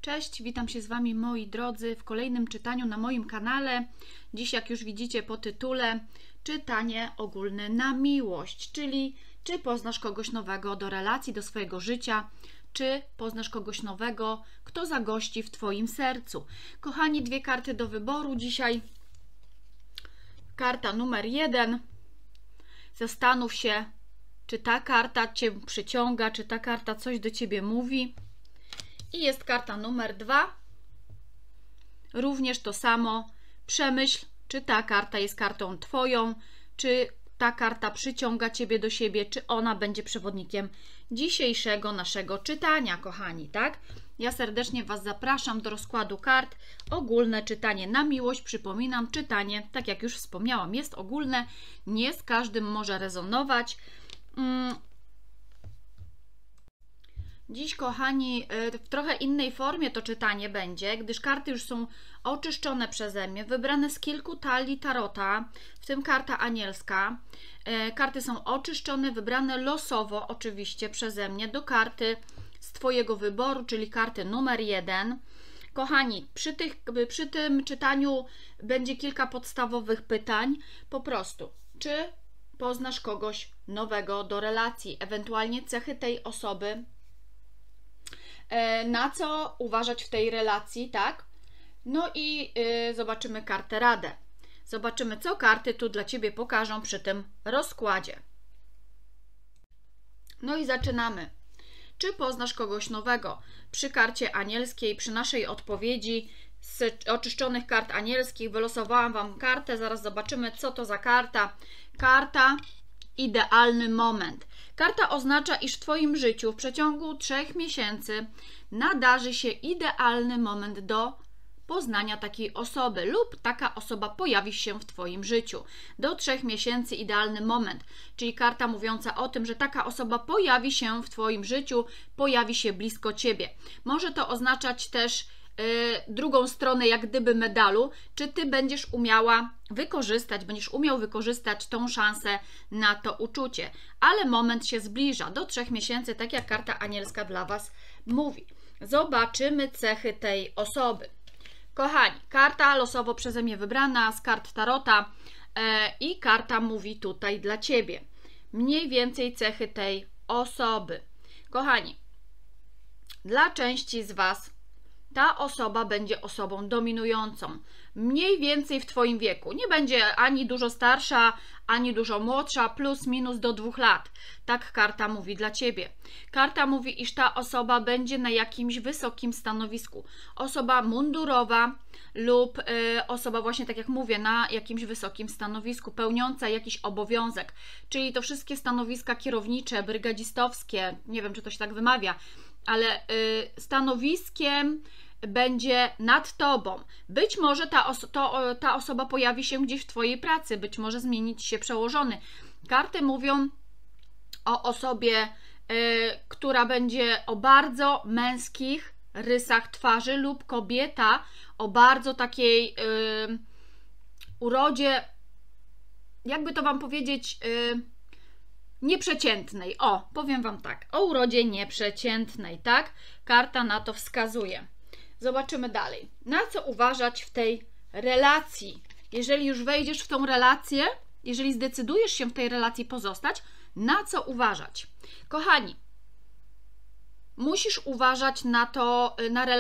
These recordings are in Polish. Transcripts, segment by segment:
Cześć, witam się z Wami moi drodzy w kolejnym czytaniu na moim kanale. Dziś, jak już widzicie po tytule, czytanie ogólne na miłość, czyli czy poznasz kogoś nowego do relacji, do swojego życia, czy poznasz kogoś nowego, kto zagości w Twoim sercu. Kochani, dwie karty do wyboru dzisiaj. Karta numer 1. Zastanów się, czy ta karta Cię przyciąga, czy ta karta coś do Ciebie mówi. I jest karta numer 2. Również to samo. Przemyśl, czy ta karta jest kartą Twoją, czy ta karta przyciąga Ciebie do siebie, czy ona będzie przewodnikiem dzisiejszego naszego czytania, kochani, tak? Ja serdecznie Was zapraszam do rozkładu kart. Ogólne czytanie na miłość. Przypominam, czytanie, tak jak już wspomniałam, jest ogólne. Nie z każdym może rezonować. Dziś, kochani, w trochę innej formie to czytanie będzie, gdyż karty już są oczyszczone przeze mnie, wybrane z kilku talii tarota, w tym karta anielska. Karty są oczyszczone, wybrane losowo oczywiście przeze mnie do karty z Twojego wyboru, czyli karty numer 1. Kochani, przy tym czytaniu będzie kilka podstawowych pytań. Po prostu, czy poznasz kogoś nowego do relacji, ewentualnie cechy tej osoby, na co uważać w tej relacji, tak? No i zobaczymy kartę radę. Zobaczymy, co karty tu dla Ciebie pokażą przy tym rozkładzie. No i zaczynamy. Czy poznasz kogoś nowego? Przy karcie anielskiej, przy naszej odpowiedzi z oczyszczonych kart anielskich wylosowałam Wam kartę. Zaraz zobaczymy, co to za karta. Karta idealny moment. Karta oznacza, iż w Twoim życiu w przeciągu 3 miesięcy nadarzy się idealny moment do poznania takiej osoby lub taka osoba pojawi się w Twoim życiu. Do 3 miesięcy idealny moment, czyli karta mówiąca o tym, że taka osoba pojawi się w Twoim życiu, pojawi się blisko Ciebie. Może to oznaczać też drugą stronę jak gdyby medalu, czy Ty będziesz umiał wykorzystać tą szansę na to uczucie. Ale moment się zbliża, do 3 miesięcy, tak jak karta anielska dla Was mówi. Zobaczymy cechy tej osoby. Kochani, karta losowo przeze mnie wybrana z kart tarota i karta mówi tutaj dla Ciebie. Mniej więcej cechy tej osoby. Kochani, dla części z Was ta osoba będzie osobą dominującą, mniej więcej w Twoim wieku. Nie będzie ani dużo starsza, ani dużo młodsza, plus minus do 2 lat. Tak karta mówi dla Ciebie. Karta mówi, iż ta osoba będzie na jakimś wysokim stanowisku. Osoba mundurowa lub osoba właśnie, tak jak mówię, na jakimś wysokim stanowisku, pełniąca jakiś obowiązek. Czyli to wszystkie stanowiska kierownicze, brygadzistowskie, nie wiem, czy to się tak wymawia, ale stanowiskiem będzie nad Tobą. Być może ta osoba pojawi się gdzieś w Twojej pracy, być może zmienić się przełożony. Karty mówią o osobie, która będzie o bardzo męskich rysach twarzy lub kobieta o bardzo takiej urodzie, jakby to Wam powiedzieć, nieprzeciętnej. O, powiem Wam tak, o urodzie nieprzeciętnej, tak? Karta na to wskazuje. Zobaczymy dalej. Na co uważać w tej relacji? Jeżeli już wejdziesz w tą relację, jeżeli zdecydujesz się w tej relacji pozostać, na co uważać? Kochani, musisz uważać na to,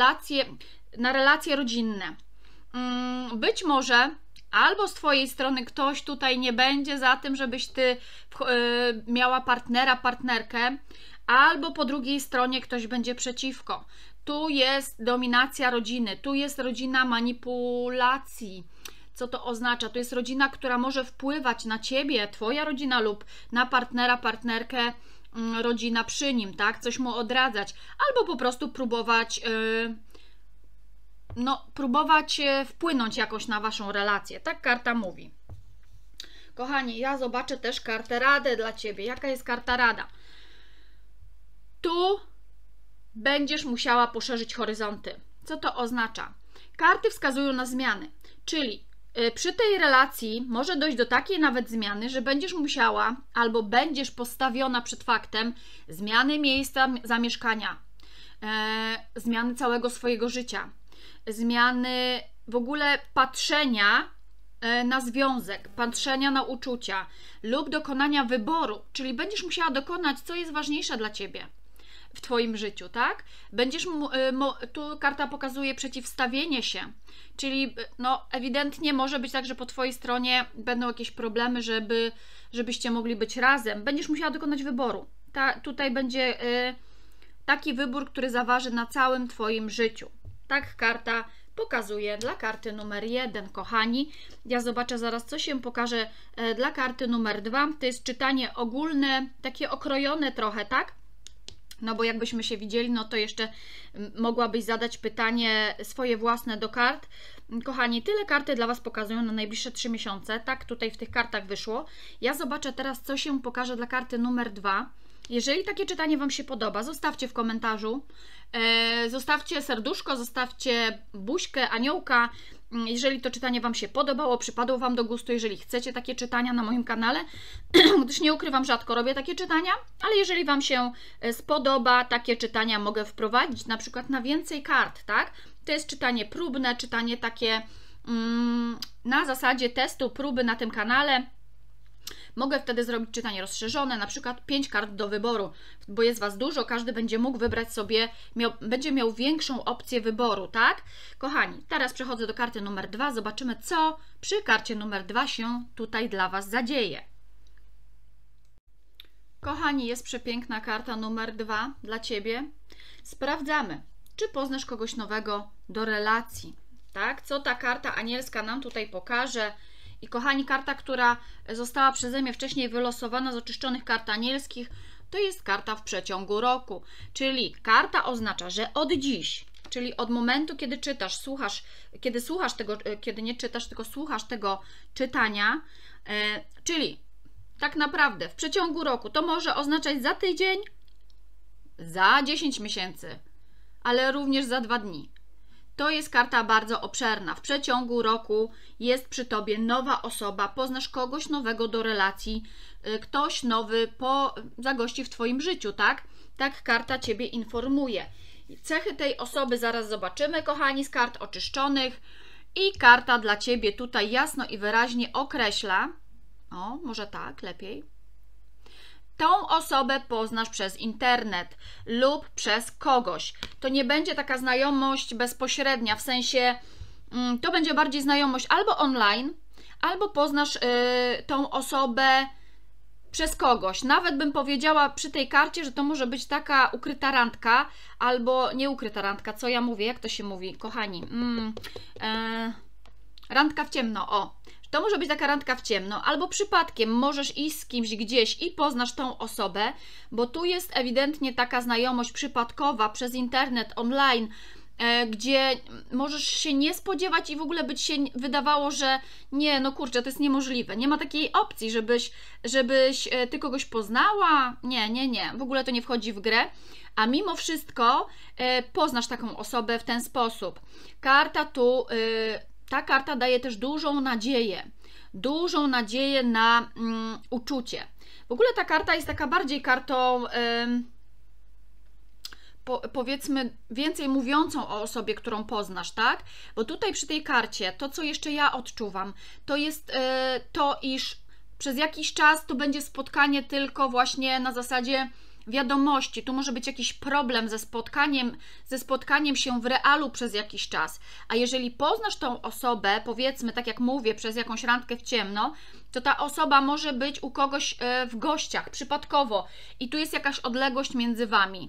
na relacje rodzinne. Być może albo z Twojej strony ktoś tutaj nie będzie za tym, żebyś Ty miała partnera, partnerkę, albo po drugiej stronie ktoś będzie przeciwko. Tu jest dominacja rodziny, tu jest rodzina manipulacji. Co to oznacza? To jest rodzina, która może wpływać na Ciebie, Twoja rodzina lub na partnera, partnerkę, rodzina przy nim, tak? Coś mu odradzać, albo po prostu próbować wpłynąć jakoś na Waszą relację. Tak karta mówi. Kochani, ja zobaczę też kartę radę dla Ciebie. Jaka jest karta rada? Tu będziesz musiała poszerzyć horyzonty. Co to oznacza? Karty wskazują na zmiany, czyli przy tej relacji może dojść do takiej nawet zmiany, że będziesz musiała albo będziesz postawiona przed faktem zmiany miejsca zamieszkania, zmiany całego swojego życia, zmiany w ogóle patrzenia na związek, patrzenia na uczucia lub dokonania wyboru, czyli będziesz musiała dokonać, co jest ważniejsze dla Ciebie w Twoim życiu, tak? Będziesz, tu karta pokazuje przeciwstawienie się, czyli no ewidentnie może być tak, że po Twojej stronie będą jakieś problemy, żebyście mogli być razem. Będziesz musiała dokonać wyboru. Tutaj będzie taki wybór, który zaważy na całym Twoim życiu. Tak karta pokazuje dla karty numer 1, kochani. Ja zobaczę zaraz, co się pokaże dla karty numer 2. To jest czytanie ogólne, takie okrojone trochę, tak? No bo jakbyśmy się widzieli, no to jeszcze mogłabyś zadać pytanie swoje własne do kart. Kochani, tyle karty dla Was pokazują na najbliższe 3 miesiące. Tak tutaj w tych kartach wyszło. Ja zobaczę teraz, co się pokaże dla karty numer 2. Jeżeli takie czytanie Wam się podoba, zostawcie w komentarzu, zostawcie serduszko, zostawcie buźkę, aniołka, jeżeli to czytanie Wam się podobało, przypadło Wam do gustu, jeżeli chcecie takie czytania na moim kanale, gdyż nie ukrywam, rzadko robię takie czytania, ale jeżeli Wam się spodoba, takie czytania mogę wprowadzić na przykład na więcej kart, tak? To jest czytanie próbne, czytanie takie na zasadzie testu, próby na tym kanale. Mogę wtedy zrobić czytanie rozszerzone, na przykład 5 kart do wyboru, bo jest Was dużo, każdy będzie mógł wybrać sobie, będzie miał większą opcję wyboru, tak? Kochani, teraz przechodzę do karty numer 2, zobaczymy, co przy karcie numer 2 się tutaj dla Was zadzieje. Kochani, jest przepiękna karta numer 2 dla Ciebie. Sprawdzamy, czy poznasz kogoś nowego do relacji, tak? Co ta karta anielska nam tutaj pokaże. I kochani, karta, która została przeze mnie wcześniej wylosowana z oczyszczonych kart anielskich, to jest karta w przeciągu roku. Czyli karta oznacza, że od dziś, czyli od momentu, kiedy czytasz, kiedy nie czytasz, tylko słuchasz tego czytania, czyli tak naprawdę w przeciągu roku to może oznaczać za tydzień, za 10 miesięcy, ale również za 2 dni. To jest karta bardzo obszerna. W przeciągu roku jest przy Tobie nowa osoba, poznasz kogoś nowego do relacji, ktoś nowy zagości w Twoim życiu, tak? Tak karta Ciebie informuje. Cechy tej osoby zaraz zobaczymy, kochani, z kart oczyszczonych. I karta dla Ciebie tutaj jasno i wyraźnie określa, o, może tak, lepiej. Tą osobę poznasz przez internet lub przez kogoś. To nie będzie taka znajomość bezpośrednia, w sensie to będzie bardziej znajomość albo online, albo poznasz tą osobę przez kogoś. Nawet bym powiedziała przy tej karcie, że to może być taka ukryta randka, albo nie ukryta randka, co ja mówię, jak to się mówi, kochani? Randka w ciemno, o. To może być taka randka w ciemno, albo przypadkiem możesz iść z kimś gdzieś i poznasz tą osobę, bo tu jest ewidentnie taka znajomość przypadkowa przez internet, online, gdzie możesz się nie spodziewać i w ogóle by Ci się wydawało, że nie, no kurczę, to jest niemożliwe. Nie ma takiej opcji, żebyś Ty kogoś poznała. Nie, w ogóle to nie wchodzi w grę. A mimo wszystko poznasz taką osobę w ten sposób. Ta karta daje też dużą nadzieję na uczucie. W ogóle ta karta jest taka bardziej kartą, powiedzmy, więcej mówiącą o osobie, którą poznasz, tak? Bo tutaj przy tej karcie, to co jeszcze ja odczuwam, to jest to, iż przez jakiś czas to będzie spotkanie tylko właśnie na zasadzie wiadomości. Tu może być jakiś problem ze spotkaniem się w realu przez jakiś czas. A jeżeli poznasz tą osobę, powiedzmy, tak jak mówię, przez jakąś randkę w ciemno, to ta osoba może być u kogoś w gościach, przypadkowo. I tu jest jakaś odległość między Wami.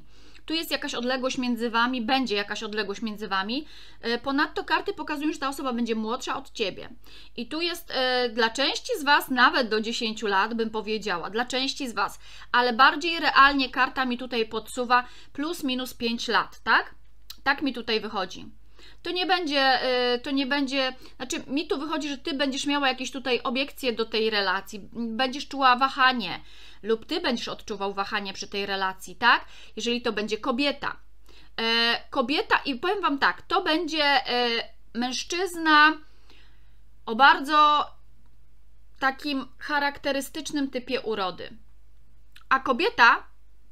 Będzie jakaś odległość między Wami. Ponadto karty pokazują, że ta osoba będzie młodsza od Ciebie. I tu jest dla części z Was nawet do 10 lat, bym powiedziała, dla części z Was, ale bardziej realnie karta mi tutaj podsuwa plus minus 5 lat, tak? Tak mi tutaj wychodzi. To nie będzie, znaczy mi tu wychodzi, że Ty będziesz miała jakieś tutaj obiekcje do tej relacji, będziesz czuła wahanie lub Ty będziesz odczuwał wahanie przy tej relacji, tak? Jeżeli to będzie kobieta. Kobieta i powiem Wam tak, to będzie mężczyzna o bardzo takim charakterystycznym typie urody. A kobieta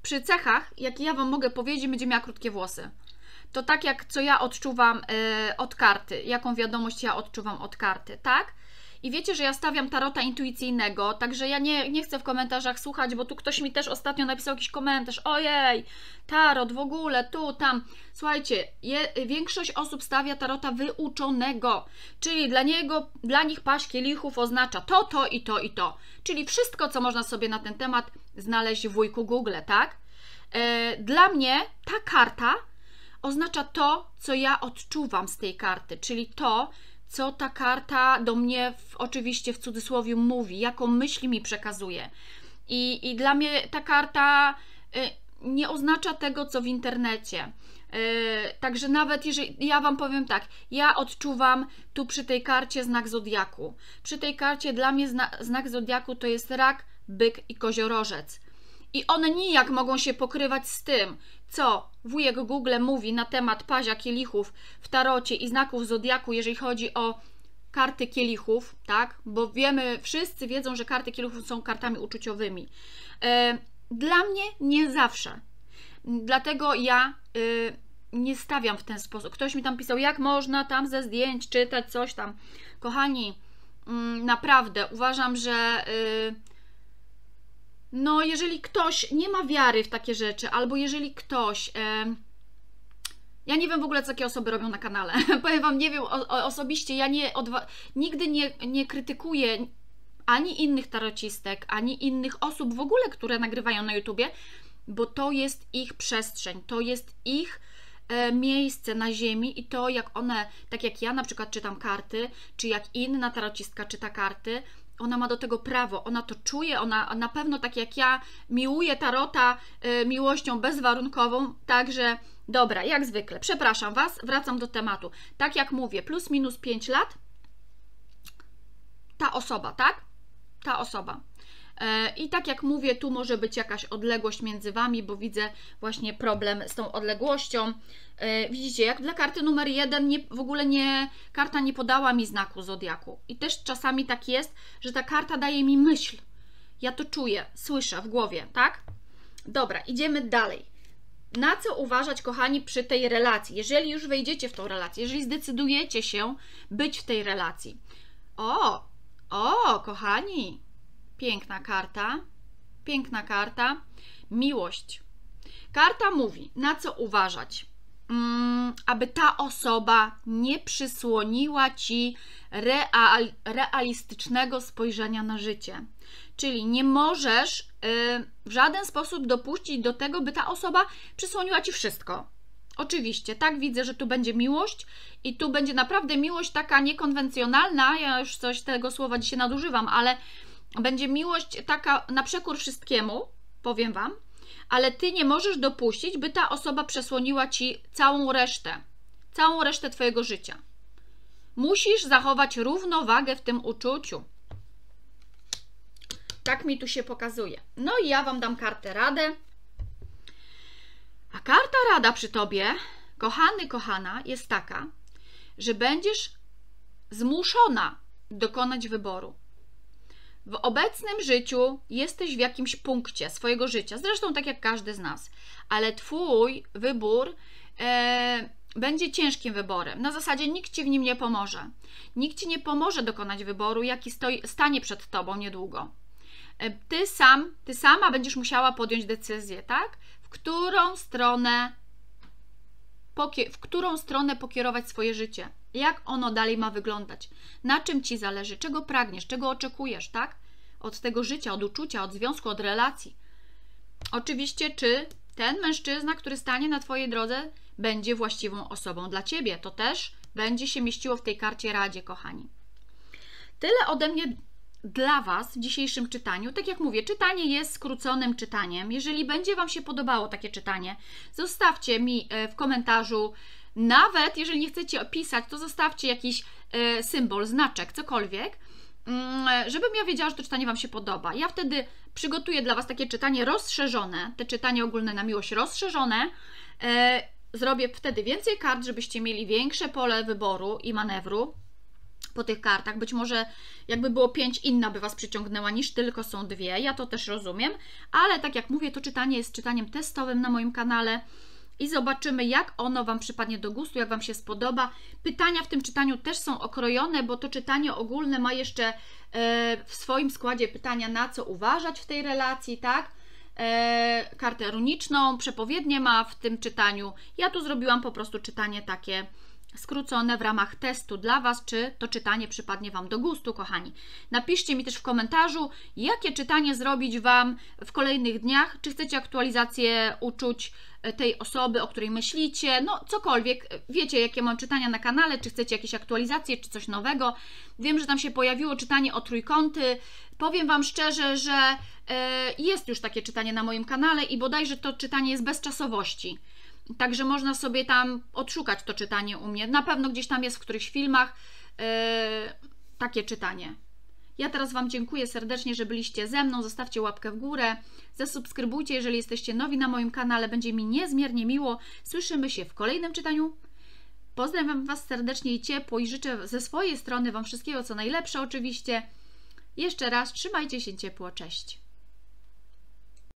przy cechach, jakie ja Wam mogę powiedzieć, będzie miała krótkie włosy. To tak jak co ja odczuwam od karty, jaką wiadomość ja odczuwam od karty, tak? I wiecie, że ja stawiam tarota intuicyjnego, także ja nie chcę w komentarzach słuchać, bo tu ktoś mi też ostatnio napisał jakiś komentarz, ojej, tarot w ogóle, tu, tam. Słuchajcie, większość osób stawia tarota wyuczonego, czyli dla nich paź kielichów oznacza to i to i to. Czyli wszystko, co można sobie na ten temat znaleźć w wujku Google, tak? Dla mnie ta karta oznacza to, co ja odczuwam z tej karty, czyli to, co ta karta do mnie, oczywiście w cudzysłowie, mówi, jaką myśl mi przekazuje. I dla mnie ta karta nie oznacza tego, co w internecie. Także nawet jeżeli, ja Wam powiem tak, ja odczuwam tu przy tej karcie znak zodiaku. Przy tej karcie dla mnie znak zodiaku to jest rak, byk i koziorożec. I one nijak mogą się pokrywać z tym, co wujek Google mówi na temat pazia kielichów w tarocie i znaków zodiaku, jeżeli chodzi o karty kielichów, tak? Bo wiemy, wszyscy wiedzą, że karty kielichów są kartami uczuciowymi. Dla mnie nie zawsze. Dlatego ja nie stawiam w ten sposób. Ktoś mi tam pisał, jak można tam ze zdjęć czytać coś tam. Kochani, naprawdę uważam, że no jeżeli ktoś nie ma wiary w takie rzeczy, albo jeżeli ktoś, ja nie wiem w ogóle, co takie osoby robią na kanale, powiem Wam, nie wiem, osobiście ja nigdy nie krytykuję ani innych tarocistek, ani innych osób w ogóle, które nagrywają na YouTubie, bo to jest ich przestrzeń, to jest ich miejsce na ziemi i to jak one, tak jak ja na przykład czytam karty, czy jak inna tarocistka czyta karty, ona ma do tego prawo, ona to czuje, ona na pewno tak jak ja miłuje tarota miłością bezwarunkową, także dobra, jak zwykle, przepraszam Was, wracam do tematu. Tak jak mówię, plus minus 5 lat, ta osoba, tak? Ta osoba. I tak jak mówię, tu może być jakaś odległość między Wami, bo widzę właśnie problem z tą odległością. Widzicie, jak dla karty numer 1 w ogóle karta nie podała mi znaku zodiaku. I też czasami tak jest, że ta karta daje mi myśl. Ja to czuję, słyszę w głowie, tak? Dobra, idziemy dalej. Na co uważać, kochani, przy tej relacji? Jeżeli już wejdziecie w tą relację, jeżeli zdecydujecie się być w tej relacji. Kochani, piękna karta, miłość. Karta mówi, na co uważać, aby ta osoba nie przysłoniła Ci realistycznego spojrzenia na życie. Czyli nie możesz w żaden sposób dopuścić do tego, by ta osoba przysłoniła Ci wszystko. Oczywiście, tak, widzę, że tu będzie miłość i tu będzie naprawdę miłość taka niekonwencjonalna, ja już coś tego słowa dzisiaj nadużywam, ale będzie miłość taka na przekór wszystkiemu, powiem Wam, ale Ty nie możesz dopuścić, by ta osoba przesłoniła Ci całą resztę Twojego życia. Musisz zachować równowagę w tym uczuciu. Tak mi tu się pokazuje. No i ja Wam dam kartę radę. A karta rada przy Tobie, kochany, kochana, jest taka, że będziesz zmuszona dokonać wyboru. W obecnym życiu jesteś w jakimś punkcie swojego życia, zresztą tak jak każdy z nas, ale Twój wybór będzie ciężkim wyborem. Na zasadzie nikt Ci w nim nie pomoże. Nikt Ci nie pomoże dokonać wyboru, jaki stanie przed Tobą niedługo. Ty sama będziesz musiała podjąć decyzję, tak? W którą stronę pokierować swoje życie. Jak ono dalej ma wyglądać? Na czym Ci zależy? Czego pragniesz? Czego oczekujesz, tak? Od tego życia, od uczucia, od związku, od relacji. Oczywiście, czy ten mężczyzna, który stanie na Twojej drodze, będzie właściwą osobą dla Ciebie. To też będzie się mieściło w tej karcie radzie, kochani. Tyle ode mnie dla Was w dzisiejszym czytaniu. Tak jak mówię, czytanie jest skróconym czytaniem. Jeżeli będzie Wam się podobało takie czytanie, zostawcie mi w komentarzu, nawet jeżeli nie chcecie opisać, to zostawcie jakiś symbol, znaczek, cokolwiek, żebym ja wiedziała, że to czytanie Wam się podoba. Ja wtedy przygotuję dla Was takie czytanie rozszerzone, te czytanie ogólne na miłość rozszerzone. Zrobię wtedy więcej kart, żebyście mieli większe pole wyboru i manewru. po tych kartach. Być może jakby było 5, inna by Was przyciągnęła niż tylko są 2. Ja to też rozumiem, ale tak jak mówię, to czytanie jest czytaniem testowym na moim kanale i zobaczymy, jak ono Wam przypadnie do gustu, jak Wam się spodoba. Pytania w tym czytaniu też są okrojone, bo to czytanie ogólne ma jeszcze w swoim składzie pytania, na co uważać w tej relacji, tak? Kartę runiczną, przepowiednie ma w tym czytaniu. Ja tu zrobiłam po prostu czytanie takie skrócone w ramach testu dla Was, czy to czytanie przypadnie Wam do gustu, kochani. Napiszcie mi też w komentarzu, jakie czytanie zrobić Wam w kolejnych dniach, czy chcecie aktualizację uczuć tej osoby, o której myślicie, no cokolwiek, wiecie jakie mam czytania na kanale, czy chcecie jakieś aktualizacje, czy coś nowego. Wiem, że tam się pojawiło czytanie o trójkąty. Powiem Wam szczerze, że jest już takie czytanie na moim kanale i bodajże to czytanie jest bez czasowości. Także można sobie tam odszukać to czytanie u mnie. Na pewno gdzieś tam jest w którychś filmach takie czytanie. Ja teraz Wam dziękuję serdecznie, że byliście ze mną. Zostawcie łapkę w górę, zasubskrybujcie, jeżeli jesteście nowi na moim kanale. Będzie mi niezmiernie miło. Słyszymy się w kolejnym czytaniu. Pozdrawiam Was serdecznie i ciepło i życzę ze swojej strony Wam wszystkiego co najlepsze oczywiście. Jeszcze raz trzymajcie się ciepło. Cześć.